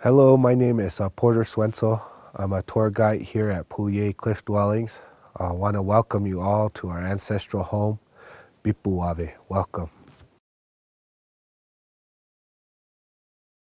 Hello, my name is Porter Swentzell. I'm a tour guide here at Puye Cliff Dwellings. I want to welcome you all to our ancestral home, Bipuave. Welcome.